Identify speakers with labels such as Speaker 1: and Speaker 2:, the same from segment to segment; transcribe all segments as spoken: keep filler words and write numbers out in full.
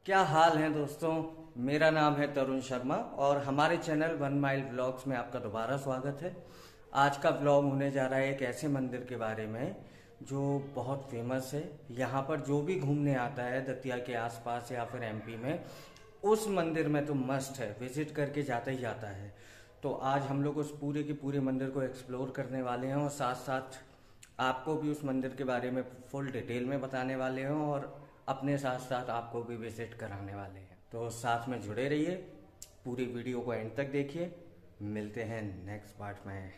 Speaker 1: क्या हाल है दोस्तों। मेरा नाम है तरुण शर्मा और हमारे चैनल वन माइल ब्लॉग्स में आपका दोबारा स्वागत है। आज का ब्लॉग होने जा रहा है एक ऐसे मंदिर के बारे में जो बहुत फेमस है। यहाँ पर जो भी घूमने आता है दतिया के आसपास या फिर एमपी में, उस मंदिर में तो मस्ट है, विजिट करके जाता ही जाता है। तो आज हम लोग उस पूरे के पूरे मंदिर को एक्सप्लोर करने वाले हैं और साथ साथ आपको भी उस मंदिर के बारे में फुल डिटेल में बताने वाले हैं और अपने साथ साथ आपको भी विजिट कराने वाले हैं। तो साथ में जुड़े रहिए, पूरी वीडियो को एंड तक देखिए। मिलते हैं नेक्स्ट पार्ट में।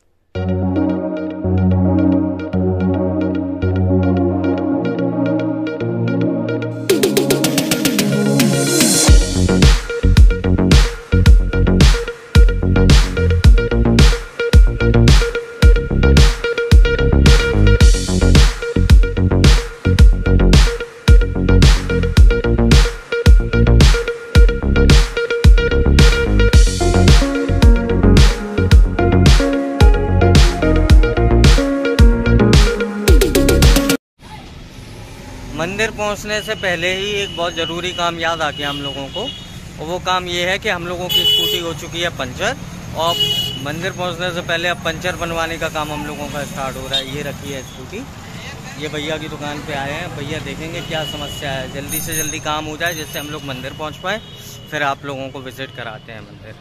Speaker 1: मंदिर पहुंचने से पहले ही एक बहुत ज़रूरी काम याद आ गया हम लोगों को, और वो काम ये है कि हम लोगों की स्कूटी हो चुकी है पंचर, और मंदिर पहुंचने से पहले अब पंचर बनवाने का काम हम लोगों का स्टार्ट हो रहा है। ये रखी है स्कूटी, ये भैया की दुकान पे आए हैं। भैया देखेंगे क्या समस्या है, जल्दी से जल्दी काम हो जाए जिससे हम लोग मंदिर पहुँच पाएँ, फिर आप लोगों को विज़िट कराते हैं मंदिर।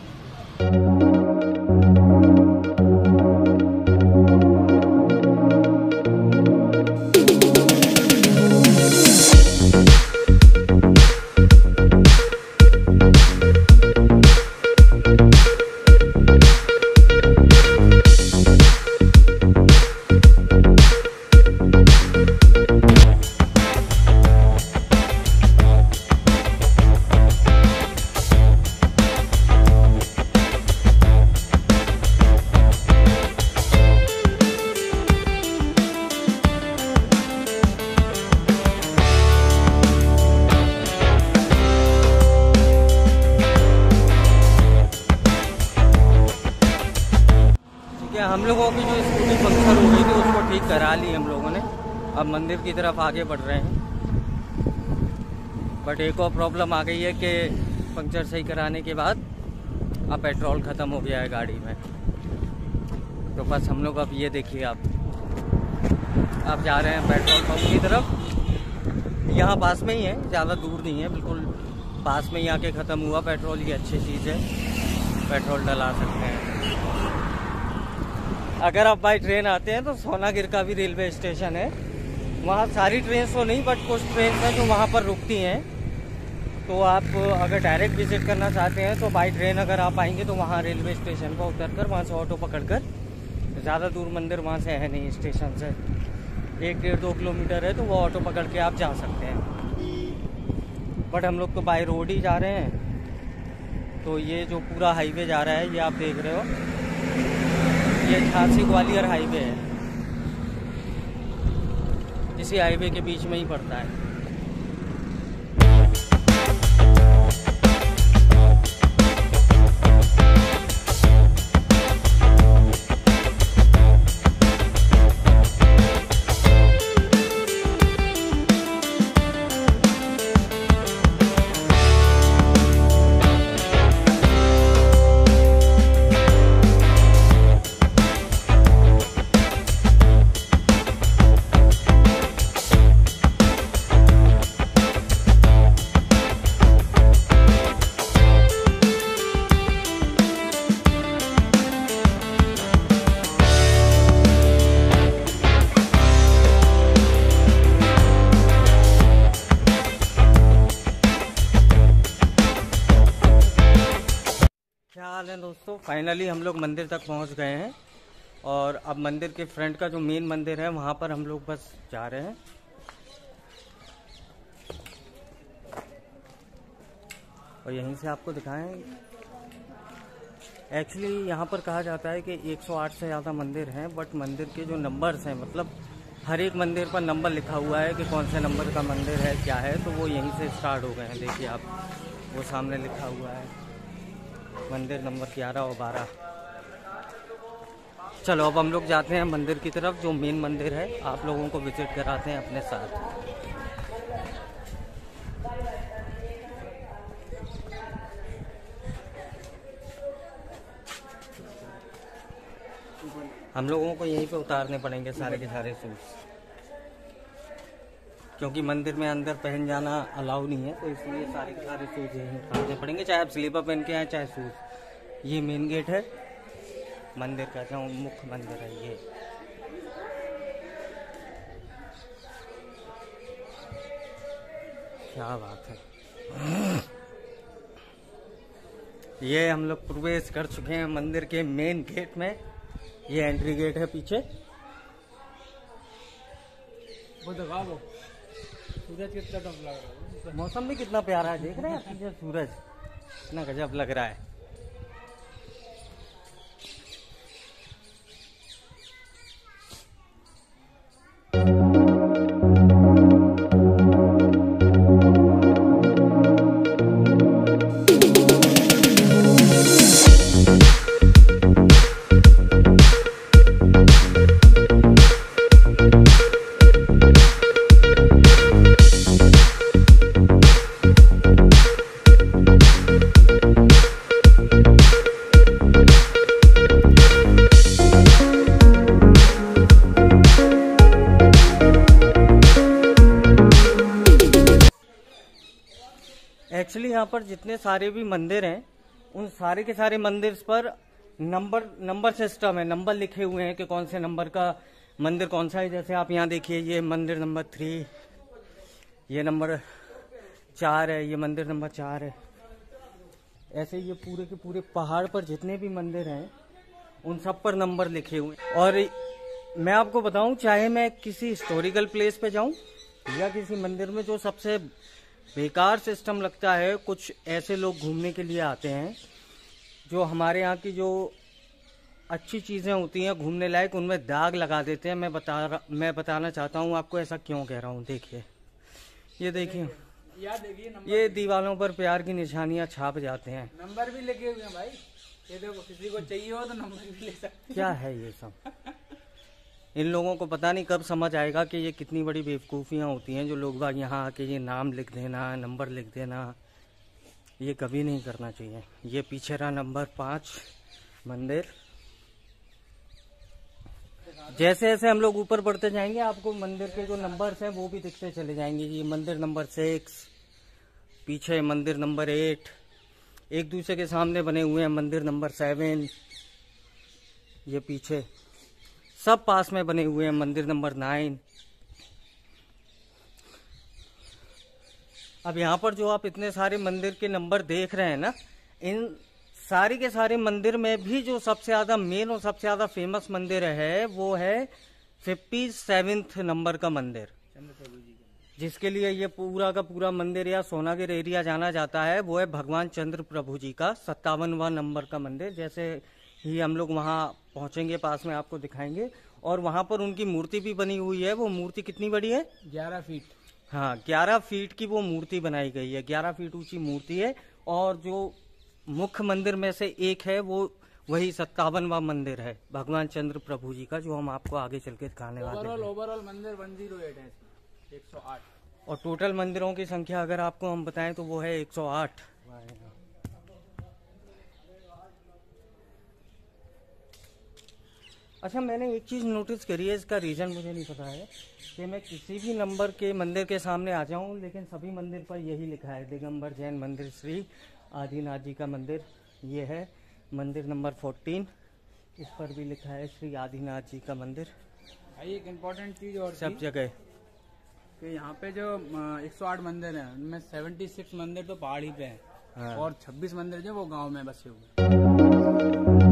Speaker 1: हम लोगों की जो स्कूटी पंक्चर हो गई थी उसको ठीक करा ली हम लोगों ने। अब मंदिर की तरफ आगे बढ़ रहे हैं, बट एक और प्रॉब्लम आ गई है कि पंक्चर सही कराने के बाद अब पेट्रोल ख़त्म हो गया है गाड़ी में। तो बस हम लोग अब ये देखिए, आप आप जा रहे हैं पेट्रोल पंप की तरफ। यहाँ पास में ही है, ज़्यादा दूर नहीं है, बिल्कुल पास में ही आके ख़त्म हुआ पेट्रोल। ये अच्छी चीज़ है, पेट्रोल डला सकते हैं। अगर आप बाई ट्रेन आते हैं तो सोनागिर का भी रेलवे स्टेशन है, वहाँ सारी ट्रेन तो नहीं बट कुछ ट्रेन हैं जो वहाँ पर रुकती हैं। तो आप अगर डायरेक्ट विजिट करना चाहते हैं तो बाई ट्रेन अगर आप आएंगे तो वहाँ रेलवे स्टेशन पर उतर कर वहाँ से ऑटो पकड़ कर, ज़्यादा दूर मंदिर वहाँ से है नहीं, स्टेशन से एक डेढ़ दो किलोमीटर है, तो वो ऑटो पकड़ के आप जा सकते हैं। बट हम लोग तो बाई रोड ही जा रहे हैं। तो ये जो पूरा हाईवे जा रहा है ये आप देख रहे हो, ये झांसी ग्वालियर हाईवे है, इसी हाईवे के बीच में ही पड़ता है। क्या हाल है दोस्तों, फाइनली हम लोग मंदिर तक पहुंच गए हैं और अब मंदिर के फ्रंट का जो मेन मंदिर है वहां पर हम लोग बस जा रहे हैं। और यहीं से आपको दिखाएं, एक्चुअली यहाँ पर कहा जाता है कि एक सौ आठ से ज़्यादा मंदिर हैं, बट मंदिर के जो नंबर्स हैं, मतलब हर एक मंदिर पर नंबर लिखा हुआ है कि कौन से नंबर का मंदिर है क्या है, तो वो यहीं से स्टार्ट हो गए हैं। देखिए आप, वो सामने लिखा हुआ है मंदिर नंबर ग्यारह और बारह। चलो अब हम लोग जाते हैं मंदिर की तरफ, जो मेन मंदिर है, आप लोगों को विजिट कराते हैं अपने साथ। हम लोगों को यहीं पे उतारने पड़ेंगे सारे के सारे शूज, क्योंकि मंदिर में अंदर पहन जाना अलाउ नहीं है, तो इसलिए सारे के सारे शूज यहीं उतारने पड़ेंगे, चाहे आप स्लीपर पहन के आए चाहे शूज। ये मेन गेट है मंदिर का, जहाँ मुख्य मंदिर है ये। क्या बात है। ये हम लोग प्रवेश कर चुके हैं मंदिर के मेन गेट में। ये एंट्री गेट है पीछे।
Speaker 2: वो दिखा दो सूरज कितना टफ लग रहा है,
Speaker 1: मौसम भी कितना प्यारा है, देख रहे हैं पीछे सूरज कितना गजब लग रहा है। एक्चुअली यहाँ पर जितने सारे भी मंदिर हैं उन सारे के सारे मंदिर पर नंबर नंबर सिस्टम है, नंबर लिखे हुए हैं कि कौन से नंबर का मंदिर कौन सा है। जैसे आप यहाँ देखिए, ये मंदिर नंबर थ्री, ये नंबर चार है, ये मंदिर नंबर चार है। ऐसे ये पूरे के पूरे पहाड़ पर जितने भी मंदिर हैं उन सब पर नंबर लिखे हुए हैं। और मैं आपको बताऊं, चाहे मैं किसी हिस्टोरिकल प्लेस पे जाऊं या किसी मंदिर में, जो सबसे बेकार सिस्टम लगता है, कुछ ऐसे लोग घूमने के लिए आते हैं जो हमारे यहाँ की जो अच्छी चीज़ें होती हैं घूमने लायक, उनमें दाग लगा देते हैं। मैं बता मैं बताना चाहता हूँ आपको ऐसा क्यों कह रहा हूँ। देखिए, ये देखिए, ये दीवारों पर प्यार की निशानियाँ छाप जाते हैं।
Speaker 2: नंबर भी लगे हुए हैं भाई, ये देखो, किसी को चाहिए हो तो नंबर भी ले सकते।
Speaker 1: क्या है ये सब? इन लोगों को पता नहीं कब समझ आएगा कि ये कितनी बड़ी बेवकूफ़ियाँ होती हैं। जो लोग बाग यहाँ आके ये नाम लिख देना, नंबर लिख देना, ये कभी नहीं करना चाहिए। ये पीछे रहा नंबर पाँच मंदिर। जैसे जैसे हम लोग ऊपर बढ़ते जाएंगे आपको मंदिर के जो नंबर्स हैं वो भी दिखते चले जाएंगे। ये मंदिर नंबर सिक्स, पीछे मंदिर नंबर एट, एक दूसरे के सामने बने हुए हैं मंदिर नंबर सेवन, ये पीछे सब पास में बने हुए हैं मंदिर नंबर नाइन। अब यहाँ पर जो आप इतने सारे मंदिर के नंबर देख रहे हैं ना, इन सारे के सारे मंदिर में भी जो सबसे ज्यादा मेन और सबसे ज्यादा फेमस मंदिर है वो है फिफ्टी सेवेंथ नंबर का मंदिर, जिसके लिए ये पूरा का पूरा मंदिर या सोनागिर एरिया जाना जाता है। वो है भगवान चंद्र प्रभु जी का सत्तावनवा नंबर का मंदिर। जैसे ही हम लोग वहाँ पहुंचेंगे पास में आपको दिखाएंगे। और वहाँ पर उनकी मूर्ति भी बनी हुई है। वो मूर्ति कितनी बड़ी है?
Speaker 2: ग्यारह फीट।
Speaker 1: हाँ, ग्यारह फीट की वो मूर्ति बनाई गई है। ग्यारह फीट ऊंची मूर्ति है। और जो मुख्य मंदिर में से एक है वो वही सत्तावनवा मंदिर है भगवान चंद्र प्रभु जी का, जो हम आपको आगे चल के दिखाने वाले हैं।
Speaker 2: ओवरऑल मंदिर एक सौ आठ है, एक सौ आठ।
Speaker 1: और टोटल मंदिरों की संख्या अगर आपको हम बताएं तो वो है एक सौ आठ। अच्छा, मैंने एक चीज़ नोटिस करी है, इसका रीज़न मुझे नहीं पता है, कि मैं किसी भी नंबर के मंदिर के सामने आ जाऊं लेकिन सभी मंदिर पर यही लिखा है दिगंबर जैन मंदिर श्री आदिनाथ जी का मंदिर। ये है मंदिर नंबर फोर्टीन, इस पर भी लिखा है श्री आदिनाथ जी का मंदिर।
Speaker 2: एक इम्पोर्टेंट चीज़ और
Speaker 1: सब जगह
Speaker 2: कि यहाँ पे जो एक सौ आठ मंदिर हैं उनमें छिहत्तर मंदिर तो पहाड़ी पे हैं। हाँ। और छब्बीस मंदिर जो वो गांव में बसे हुए।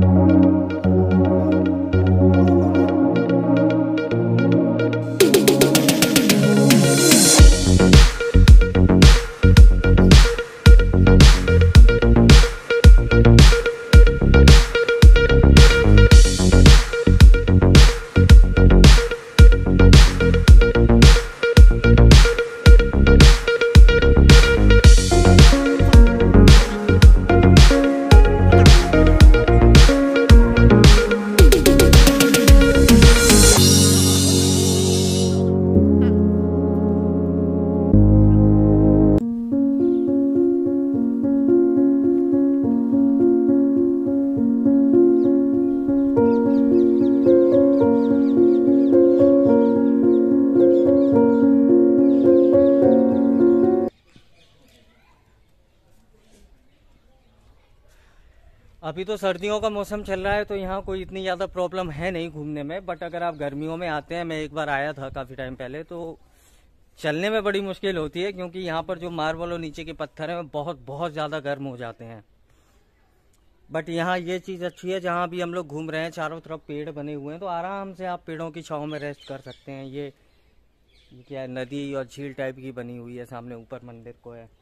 Speaker 1: अभी तो सर्दियों का मौसम चल रहा है तो यहाँ कोई इतनी ज़्यादा प्रॉब्लम है नहीं घूमने में, बट अगर आप गर्मियों में आते हैं, मैं एक बार आया था काफ़ी टाइम पहले, तो चलने में बड़ी मुश्किल होती है क्योंकि यहाँ पर जो मार्बल और नीचे के पत्थर हैं वो बहुत बहुत ज़्यादा गर्म हो जाते हैं। बट यहाँ ये चीज़ अच्छी है, जहाँ भी हम लोग घूम रहे हैं चारों तरफ पेड़ बने हुए हैं तो आराम से आप पेड़ों की छाँव में रेस्ट कर सकते हैं। ये, ये क्या है, नदी और झील टाइप की बनी हुई है, सामने ऊपर मंदिर को है।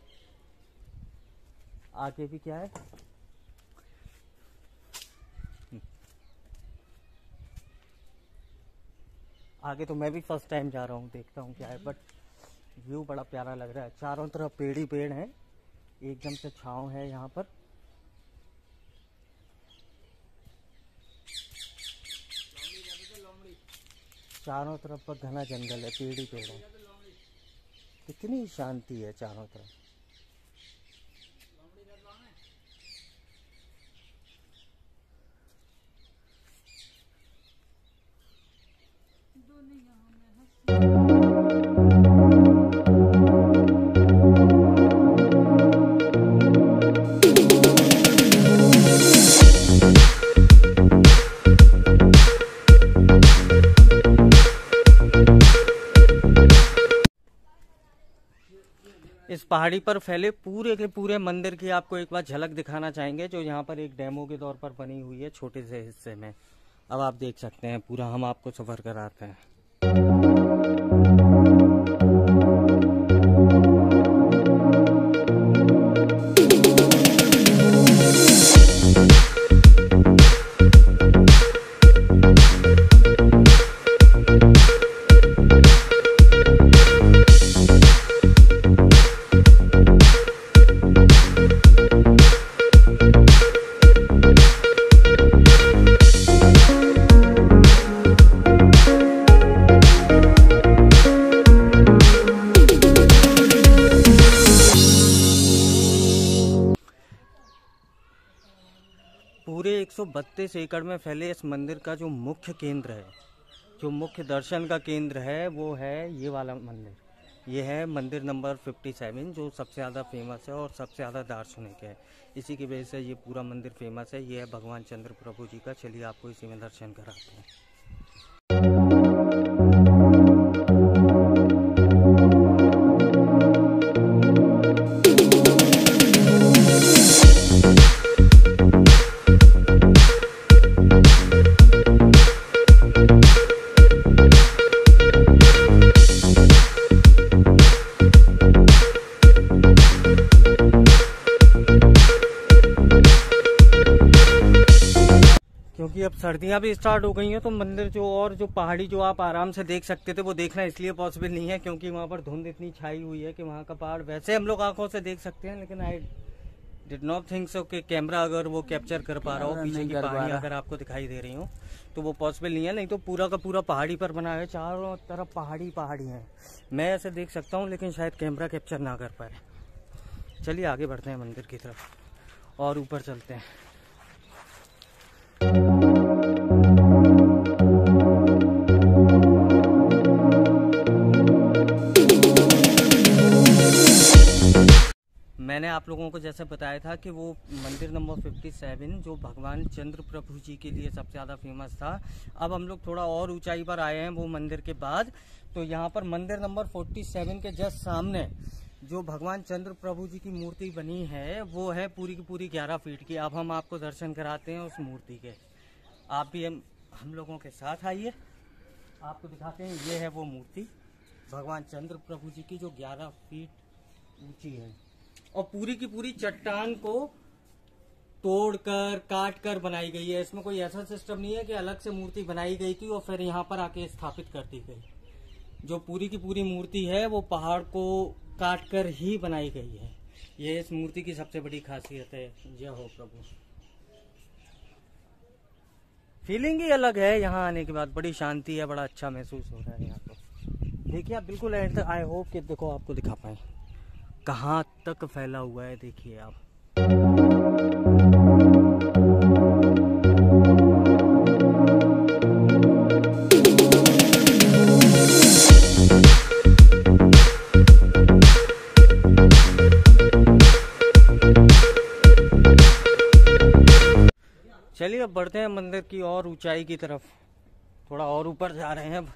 Speaker 1: आगे भी क्या है, आगे तो मैं भी फर्स्ट टाइम जा रहा हूँ, देखता हूँ क्या है, बट व्यू बड़ा प्यारा लग रहा है। चारों तरफ पेड़ ही पेड़ हैं, एकदम से छाँव है यहाँ पर। चारों तरफ पर घना जंगल है, पेड़ ही पेड़ है। कितनी शांति है चारों तरफ। इस पहाड़ी पर फैले पूरे के पूरे मंदिर की आपको एक बार झलक दिखाना चाहेंगे, जो यहाँ पर एक डेमो के तौर पर बनी हुई है छोटे से हिस्से में। अब आप देख सकते हैं पूरा, हम आपको सफर कराते हैं। पूरे एक सौ बत्तीस एकड़ में फैले इस मंदिर का जो मुख्य केंद्र है, जो मुख्य दर्शन का केंद्र है, वो है ये वाला मंदिर। ये है मंदिर नंबर सत्तावन, जो सबसे ज़्यादा फेमस है और सबसे ज़्यादा दार्शनिक है। इसी की वजह से ये पूरा मंदिर फेमस है। ये है भगवान चंद्र प्रभु जी का। चलिए आपको इसी में दर्शन कराते हैं। क्योंकि अब सर्दियां भी स्टार्ट हो गई हैं तो मंदिर जो और जो पहाड़ी जो आप आराम से देख सकते थे वो देखना इसलिए पॉसिबल नहीं है क्योंकि वहां पर धुंध इतनी छाई हुई है कि वहां का पहाड़ वैसे हम लोग आंखों से देख सकते हैं, लेकिन I did not think so कि कैमरा अगर वो कैप्चर कर पा रहा हो पीछे की पहाड़ी अगर आपको दिखाई दे रही हो तो वो पॉसिबल नहीं है। नहीं तो पूरा का पूरा पहाड़ी पर बना है, चारों तरफ पहाड़ी पहाड़ी है। मैं ऐसे देख सकता हूँ लेकिन शायद कैमरा कैप्चर ना कर पाए। चलिए आगे बढ़ते हैं मंदिर की तरफ और ऊपर चलते हैं। मैंने आप लोगों को जैसे बताया था कि वो मंदिर नंबर सत्तावन जो भगवान चंद्र प्रभु जी के लिए सबसे ज़्यादा फेमस था। अब हम लोग थोड़ा और ऊंचाई पर आए हैं वो मंदिर के बाद। तो यहाँ पर मंदिर नंबर सैंतालीस के जस्ट सामने जो भगवान चंद्र प्रभु जी की मूर्ति बनी है वो है पूरी की पूरी ग्यारह फीट की। अब हम आपको दर्शन कराते हैं उस मूर्ति के। आप भी हम, हम लोगों के साथ आइए, आपको दिखाते हैं। ये है वो मूर्ति भगवान चंद्र प्रभु जी की जो ग्यारह फीट ऊंची है और पूरी की पूरी चट्टान को तोड़कर काट कर बनाई गई है। इसमें कोई ऐसा सिस्टम नहीं है कि अलग से मूर्ति बनाई गई थी और फिर यहाँ पर आके स्थापित कर दी गई। जो पूरी की पूरी मूर्ति है वो पहाड़ को काट कर ही बनाई गई है। ये इस मूर्ति की सबसे बड़ी खासियत है। जय हो प्रभु। फीलिंग ही अलग है, यहाँ आने के बाद बड़ी शांति है, बड़ा अच्छा महसूस हो रहा है यहाँ पर। देखिए आप बिल्कुल एंड तक, आई होप कि देखो आपको दिखा पाए कहाँ तक फैला हुआ है। देखिए आप बढ़ते हैं मंदिर की और ऊंचाई की तरफ, थोड़ा और ऊपर जा रहे हैं। अब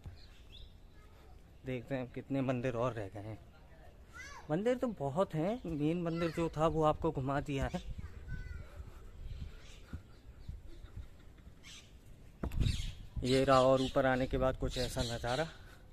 Speaker 1: देखते हैं कितने मंदिर और रह गए हैं। मंदिर तो बहुत हैं, मेन मंदिर जो था वो आपको घुमा दिया है। ये रहा, और ऊपर आने के बाद कुछ ऐसा नज़ारा।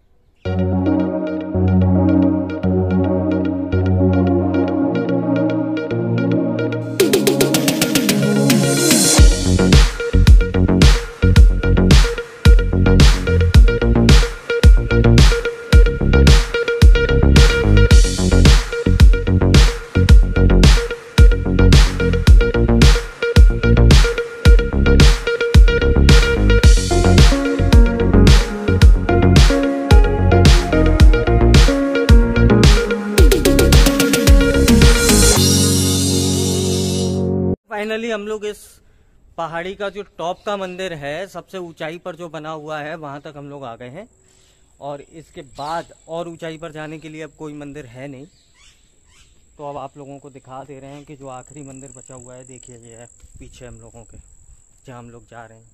Speaker 1: फाइनली हम लोग इस पहाड़ी का जो टॉप का मंदिर है, सबसे ऊंचाई पर जो बना हुआ है, वहां तक हम लोग आ गए हैं। और इसके बाद और ऊंचाई पर जाने के लिए अब कोई मंदिर है नहीं, तो अब आप लोगों को दिखा दे रहे हैं कि जो आखिरी मंदिर बचा हुआ है, देखिए ये है पीछे हम लोगों के, जहाँ हम लोग जा रहे हैं।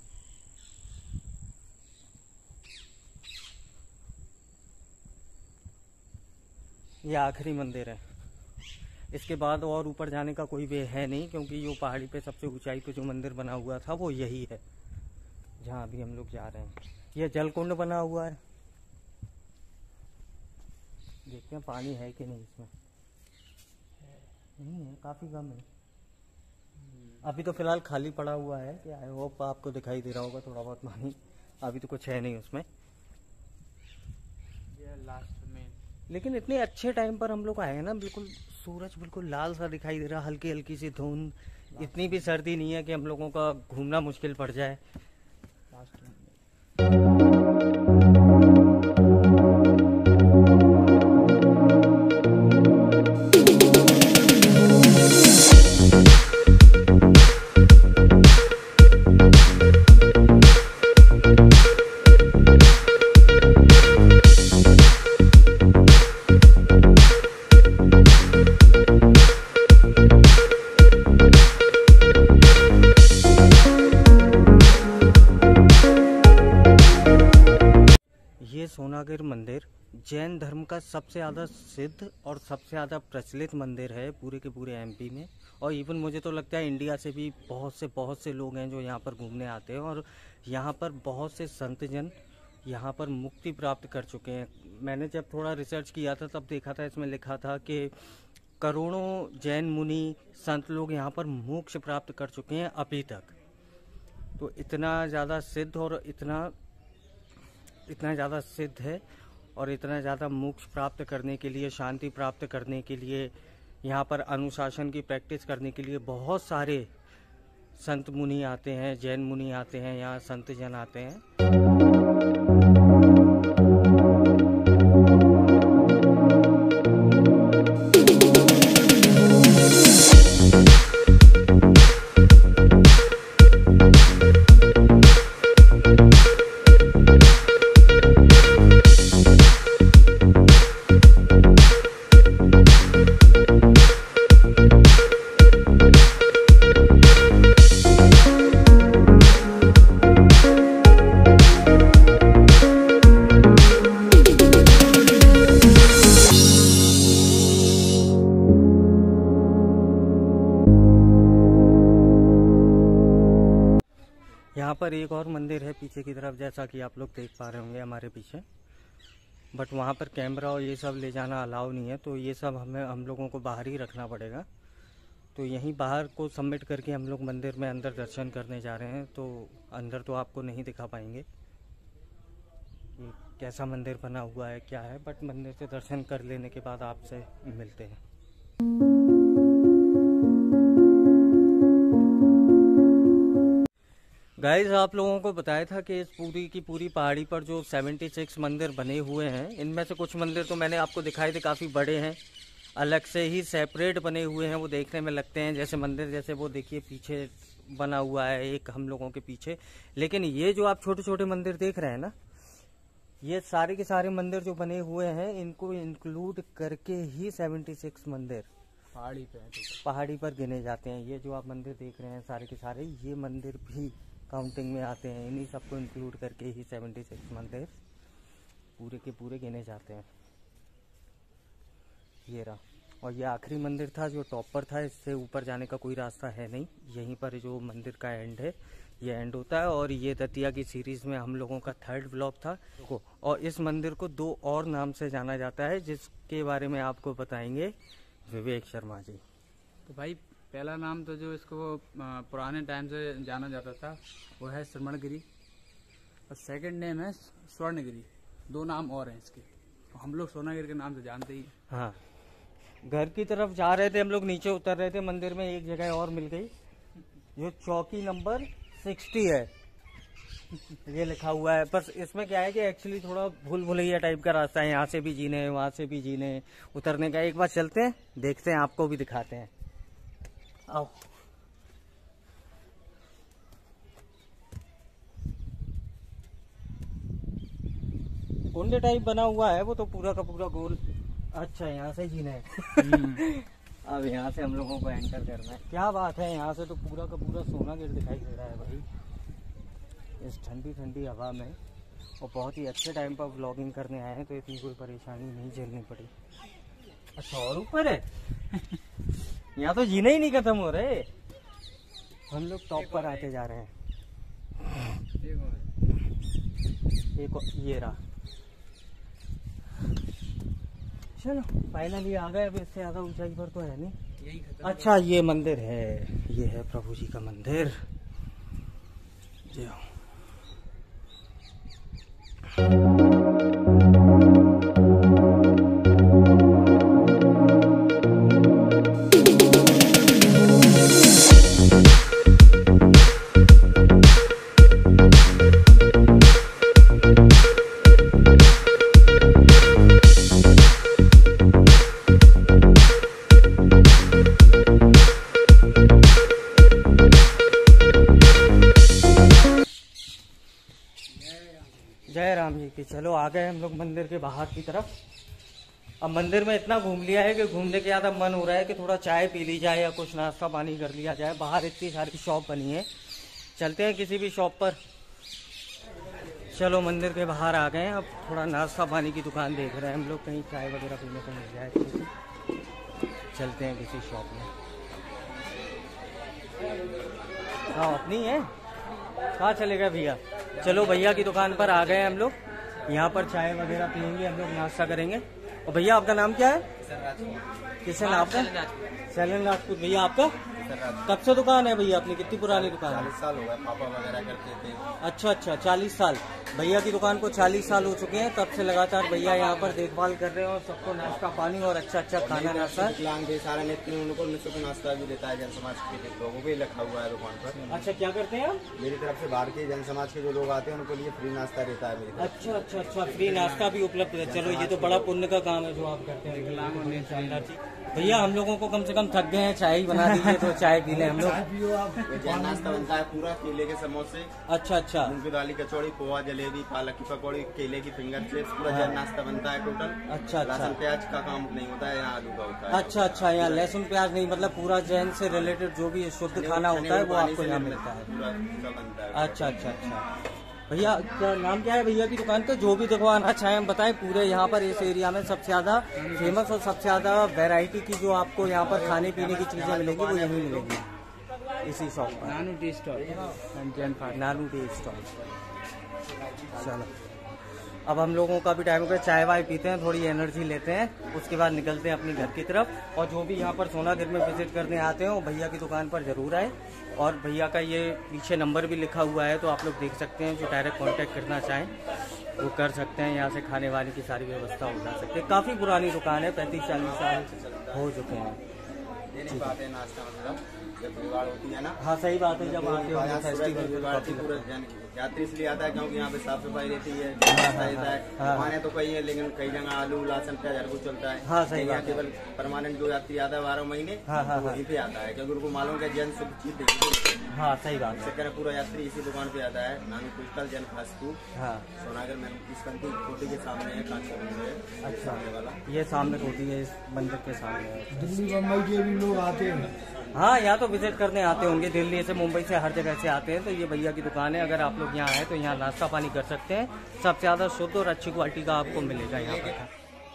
Speaker 1: ये आखिरी मंदिर है। इसके बाद और ऊपर जाने का कोई वे है नहीं, क्योंकि जो पहाड़ी पे सबसे ऊंचाई पे जो मंदिर बना हुआ था वो यही है, जहाँ अभी हम लोग जा रहे हैं। ये जलकुंड बना हुआ है, देखते हैं पानी है कि नहीं इसमें। नहीं है, काफी कम है अभी तो फिलहाल खाली पड़ा हुआ है। कि आई होप आपको दिखाई दे रहा होगा थोड़ा बहुत पानी, अभी तो कुछ है नहीं उसमें।
Speaker 2: ये लास्ट में,
Speaker 1: लेकिन इतने अच्छे टाइम पर हम लोग आए हैं ना, बिल्कुल सूरज बिल्कुल लाल सा दिखाई दे रहा, हल्की हल्की सी धुंध, इतनी भी सर्दी नहीं है कि हम लोगों का घूमना मुश्किल पड़ जाए।
Speaker 2: लास्ट में
Speaker 1: सोनागिर मंदिर जैन धर्म का सबसे ज़्यादा सिद्ध और सबसे ज़्यादा प्रचलित मंदिर है पूरे के पूरे एमपी में। और इवन मुझे तो लगता है इंडिया से भी बहुत से बहुत से लोग हैं जो यहाँ पर घूमने आते हैं। और यहाँ पर बहुत से संत जन यहाँ पर मुक्ति प्राप्त कर चुके हैं। मैंने जब थोड़ा रिसर्च किया था तब देखा था, इसमें लिखा था कि करोड़ों जैन मुनि संत लोग यहाँ पर मोक्ष प्राप्त कर चुके हैं अभी तक। तो इतना ज़्यादा सिद्ध और इतना इतना ज़्यादा सिद्ध है, और इतना ज़्यादा मोक्ष प्राप्त करने के लिए, शांति प्राप्त करने के लिए, यहाँ पर अनुशासन की प्रैक्टिस करने के लिए बहुत सारे संत मुनि आते हैं, जैन मुनि आते हैं, यहाँ संत जन आते हैं। यहाँ पर एक और मंदिर है पीछे की तरफ, जैसा कि आप लोग देख पा रहे होंगे हमारे पीछे, बट वहाँ पर कैमरा और ये सब ले जाना अलाउ नहीं है, तो ये सब हमें हम लोगों को बाहर ही रखना पड़ेगा। तो यहीं बाहर को सबमिट करके हम लोग मंदिर में अंदर दर्शन करने जा रहे हैं। तो अंदर तो आपको नहीं दिखा पाएंगे ये कैसा मंदिर बना हुआ है, क्या है, बट मंदिर से दर्शन कर लेने के बाद आपसे मिलते हैं। गाइज, आप लोगों को बताया था कि इस पूरी की पूरी पहाड़ी पर जो छिहत्तर मंदिर बने हुए हैं, इनमें से कुछ मंदिर तो मैंने आपको दिखाए थे, काफ़ी बड़े हैं, अलग से ही सेपरेट बने हुए हैं। वो देखने में लगते हैं जैसे मंदिर, जैसे वो देखिए पीछे बना हुआ है एक हम लोगों के पीछे। लेकिन ये जो आप छोटे छोटे मंदिर देख रहे हैं ना, ये सारे के सारे मंदिर जो बने हुए हैं, इनको इंक्लूड करके ही छिहत्तर मंदिर।
Speaker 2: पहाड़ी पे है।
Speaker 1: पहाड़ी पर गिने जाते हैं। ये जो आप मंदिर देख रहे हैं सारे के सारे, ये मंदिर भी काउंटिंग में आते हैं। इन्हीं सबको इंक्लूड करके ही सेवेंटी सिक्स मंदिर पूरे के पूरे गिने जाते हैं। ये रहा, और ये आखिरी मंदिर था जो टॉप पर था। इससे ऊपर जाने का कोई रास्ता है नहीं। यहीं पर जो मंदिर का एंड है ये एंड होता है। और ये दतिया की सीरीज़ में हम लोगों का थर्ड व्लॉग था। और इस मंदिर को दो और नाम से जाना जाता है जिसके बारे में आपको बताएंगे विवेक शर्मा जी।
Speaker 2: तो भाई पहला नाम तो जो इसको पुराने टाइम से जाना जाता था वो है श्रवणगिरी, और सेकंड नेम है स्वर्णगिरी। दो नाम और हैं इसके, हम लोग सोनागिरी के नाम से जानते ही।
Speaker 1: हाँ, घर की तरफ जा रहे थे हम लोग, नीचे उतर रहे थे, मंदिर में एक जगह और मिल गई जो चौकी नंबर सिक्सटी है ये लिखा हुआ है। बस इसमें क्या है कि एक्चुअली थोड़ा भूल भुलैया टाइप का रास्ता है। यहाँ से भी जीने वहाँ से भी जीने उतरने का। एक बार चलते हैं, देखते हैं, आपको भी दिखाते हैं। आओ। कुंड टाइप बना हुआ है वो तो पूरा का पूरा गोल। अच्छा, यहाँ से जीना है। अब यहाँ से हम लोगों को एंटर करना है। क्या बात है, यहाँ से तो पूरा का पूरा सोनागिर दिखाई दे रहा है भाई इस ठंडी ठंडी हवा में। और बहुत ही अच्छे टाइम पर व्लॉगिंग करने आए हैं तो इतनी कोई परेशानी नहीं झेलनी पड़ी। अच्छा, और ऊपर है। यहाँ तो जीने ही नहीं खत्म हो रहे। हम लोग टॉप पर आते जा रहे हैं। एक ये रहा। चलो फाइनली आ गए। अब इससे ज्यादा ऊंचाई पर तो है नहीं। अच्छा, ये मंदिर है, ये है प्रभु जी का मंदिर। जाओ। जय राम जी की। चलो आ गए हम लोग मंदिर के बाहर की तरफ। अब मंदिर में इतना घूम लिया है कि घूमने के ज्यादा मन हो रहा है कि थोड़ा चाय पी ली जाए या कुछ नाश्ता पानी कर लिया जाए। बाहर इतनी सारी शॉप बनी है, चलते हैं किसी भी शॉप पर। चलो मंदिर के बाहर आ गए हैं। अब थोड़ा नाश्ता पानी की दुकान देख रहे हैं हम लोग, कहीं चाय वगैरह पीने को मिल जाए अच्छी सी। चलते हैं किसी शॉप में। हाँ, अपनी है। कहाँ चलेगा भैया? चलो भैया की दुकान पर आ गए हम लोग। यहाँ पर चाय वगैरह पियेंगे हम लोग, नाश्ता करेंगे। और भैया आपका नाम क्या है? किशन। आपका? शैलन राजपूत। भैया आपका? कब से दुकान है भैया अपनी? कितनी पुरानी दुकान है?
Speaker 3: चालीस साल हो गए, पापा वगैरह करते थे।
Speaker 1: अच्छा अच्छा, चालीस साल। भैया की दुकान को चालीस साल हो चुके हैं। तब से लगातार भैया यहाँ पर देखभाल कर रहे हैं और सबको नाश्ता पानी और अच्छा अच्छा खाना नाश्ता।
Speaker 3: सारा नेत्र उनको निःशुल्क नाश्ता भी देता है जन समाज के लोगों को, रखा हुआ है दुकान पर।
Speaker 1: अच्छा, क्या करते हैं आप?
Speaker 3: मेरी तरफ से बाहर के जन समाज के जो लोग आते हैं उनके लिए फ्री नाश्ता रहता है मेरी।
Speaker 1: अच्छा अच्छा अच्छा, फ्री नाश्ता भी उपलब्ध है। चलो ये तो बड़ा पुण्य का काम है जो आप करते हैं। शानदार जी। भैया हम लोगों को कम से कम थक गए हैं, चाय ही बना दीजिए तो चाय पी लें हम लोग।
Speaker 3: जैन नाश्ता बनता है पूरा, केले के समोसे।
Speaker 1: अच्छा अच्छा,
Speaker 3: मूंग की दाल की कचौड़ी, पोहा, जलेबी, पालक की पकौड़ी, केले की फिंगर चिप्स, पूरा जैन नाश्ता बनता है टोटल।
Speaker 1: अच्छा अच्छा,
Speaker 3: लहसुन प्याज का काम नहीं होता है, यहाँ आलू का होता है।
Speaker 1: अच्छा अच्छा, यहाँ लहसुन प्याज नहीं, मतलब पूरा जैन से रिलेटेड जो भी शुद्ध खाना होता है वो आपको यहाँ मिलता है।
Speaker 3: पूरा बनता है।
Speaker 1: अच्छा अच्छा अच्छा। भैया क्या नाम क्या है भैया की दुकान का? जो भी दिखवाना चाहें हम बताएं। पूरे यहाँ पर इस एरिया में सबसे ज्यादा फेमस और सबसे ज्यादा वैरायटी की जो आपको यहाँ पर खाने पीने की चीजें मिलेंगी वो यहीं मिलेंगी इसी शॉप पर।
Speaker 2: Nanu tea stall.
Speaker 1: Nanu tea stall. चलो अब हम लोगों का भी टाइम हो गया, चाय वाय पीते हैं, थोड़ी एनर्जी लेते हैं, उसके बाद निकलते हैं अपने घर की तरफ। और जो भी यहाँ पर सोनागिर में विजिट करने आते हैं वो भैया की दुकान पर जरूर आए। और भैया का ये पीछे नंबर भी लिखा हुआ है तो आप लोग देख सकते हैं, जो डायरेक्ट कांटेक्ट करना चाहें वो कर सकते हैं। यहाँ से खाने वाने की सारी व्यवस्था हो जा सकती है। काफ़ी पुरानी दुकान है, पैंतीस चालीस साल हो चुके हैं।
Speaker 3: नाश्ता मतलब जब भीड़ होती है ना।
Speaker 1: हाँ सही बात है, जब आते हो फेस्टिवल
Speaker 3: पूरा जैन की यात्री इसलिए आता है क्योंकि यहाँ पे साफ सफाई रहती है, रहता है।
Speaker 1: हाँ।
Speaker 3: माने तो कई है, लेकिन कई जगह आलू लहसुन प्याज हर कुछ चलता है।
Speaker 1: हाँ, सही
Speaker 3: यहाँ
Speaker 1: बात है।
Speaker 3: केवल परमानेंट जो यात्री आता है बारह महीने,
Speaker 1: हाँ, हाँ,
Speaker 3: तो वहीं पे आता है, क्योंकि उनको मालूम है जैन शुद्ध चीज देखी।
Speaker 1: हाँ, सही बात है।
Speaker 3: चक्कर पूरा यात्री इसी दुकान पे आता है। नामी क्रिस्टल जैन फास्ट फूड,
Speaker 1: हाँ,
Speaker 3: सोनागर में इस कंटी कोटी के सामने है, कांच का मंदिर है।
Speaker 1: अच्छा।
Speaker 3: सामने वाला
Speaker 1: ये सामने होती है, इस मंदिर के सामने है।
Speaker 4: दिल्ली बम्बई के भी लोग आते हैं।
Speaker 1: हाँ, यहाँ तो विजिट करने आते होंगे, दिल्ली से मुंबई से हर जगह से आते हैं। तो ये भैया की दुकान है, अगर आप लोग यहाँ आए तो यहाँ नाश्ता पानी कर सकते हैं। सबसे ज़्यादा शुद्ध और अच्छी क्वालिटी का आपको मिलेगा यहाँ पर।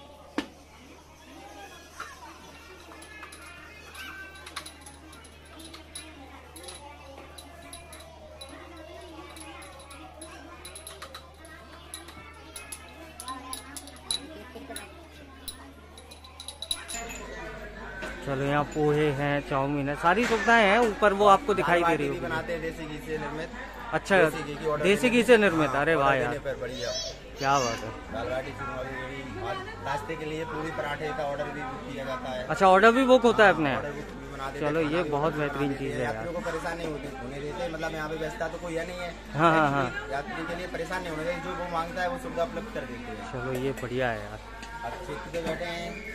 Speaker 1: चलो, यहाँ पोहे हैं, चाउमीन है, सारी सुविधाएं हैं। ऊपर वो आपको दिखाई दे रही
Speaker 3: दाल बाटी भी
Speaker 1: होगी।
Speaker 3: बनाते हैं देसी घी से निर्मित।
Speaker 1: अच्छा,
Speaker 3: देसी घी की order
Speaker 1: देसी घी
Speaker 3: देने
Speaker 1: से
Speaker 3: पे-
Speaker 1: निर्मित।
Speaker 3: हाँ,
Speaker 1: अरे वाह
Speaker 3: order
Speaker 1: यार,
Speaker 3: देने पे बढ़िया।
Speaker 1: क्या बात है।
Speaker 3: दाल बाटी चूरमा भी रेडी। और नाश्ते के लिए पूरी पराठे का ऑर्डर भी किया जाता है।
Speaker 1: अच्छा, ऑर्डर भी बुक होता है अपने?
Speaker 3: ऑर्डर भी बना देते हैं,
Speaker 1: चलो,
Speaker 3: खाना
Speaker 1: ये
Speaker 3: भी
Speaker 1: बहुत
Speaker 3: बना
Speaker 1: बेहतरीन
Speaker 3: देते
Speaker 1: चीज़
Speaker 3: हैं।
Speaker 1: है यार।
Speaker 3: यात्रियों को परेशान नहीं होते होने देते, मतलब यहाँ पे व्यवस्था तो कोई है नहीं है।
Speaker 1: हाँ, हाँ, हाँ।
Speaker 3: यात्री के लिए परेशान नहीं होने देते, जो वो मांगता है वो सुविधा उपलब्ध कर देते हैं।
Speaker 1: चलो, ये बढ़िया है यार।
Speaker 3: अच्छे पे बैठे हैं।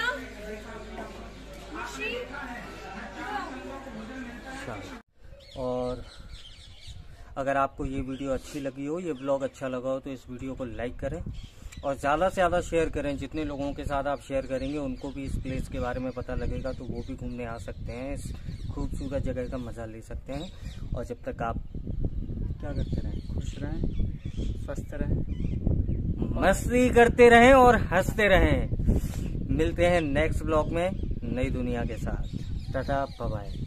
Speaker 1: अच्छा, और अगर आपको ये वीडियो अच्छी लगी हो, ये ब्लॉग अच्छा लगा हो, तो इस वीडियो को लाइक करें और ज़्यादा से ज़्यादा शेयर करें। जितने लोगों के साथ आप शेयर करेंगे उनको भी इस प्लेस के बारे में पता लगेगा, तो वो भी घूमने आ सकते हैं, इस खूबसूरत जगह का मज़ा ले सकते हैं। और जब तक आप क्या करते रहें,
Speaker 2: खुश रहें, स्वस्थ रहें,
Speaker 1: मस्ती करते रहें और हंसते रहें। मिलते हैं नेक्स्ट ब्लॉग में नई दुनिया के साथ। Tata, bye bye.